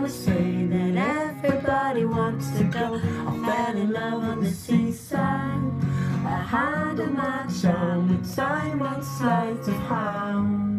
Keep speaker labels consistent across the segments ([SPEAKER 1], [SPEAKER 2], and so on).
[SPEAKER 1] to say that everybody wants to go. I fell in love on the seaside. I handle my charm with time and sleight of hand.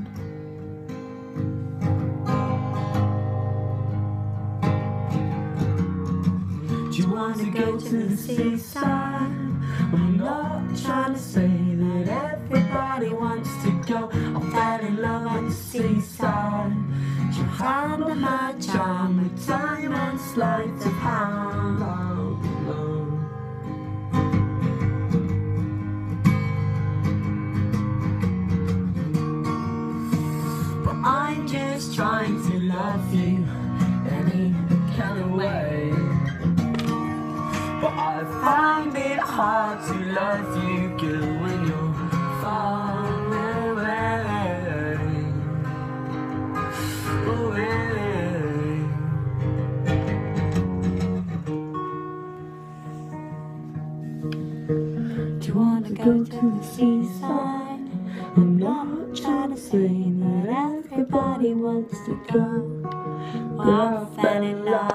[SPEAKER 1] Do you want to go to the seaside? I'm not trying to say that everybody wants to go. I fell in love on the seaside. Do you handle my charm with time and sleight of hand? But I'm just trying to love you any kind of way. But I find it hard to love you, girl, when you're far away. Do you want to go to the seaside? I'm not trying to say that everybody wants to go. Well, I fell in love.